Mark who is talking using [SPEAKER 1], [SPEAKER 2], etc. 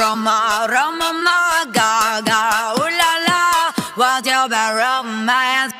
[SPEAKER 1] Roma, Roma, Roma, Gaga, ooh la la. What's your bad romance?